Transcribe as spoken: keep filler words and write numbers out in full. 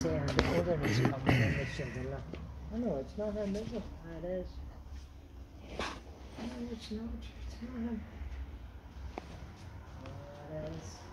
see how the other is coming in the sugar loaf. Oh no, it's not him, is it? Ah, it is. No, it's not. It's not him. Oh, it is.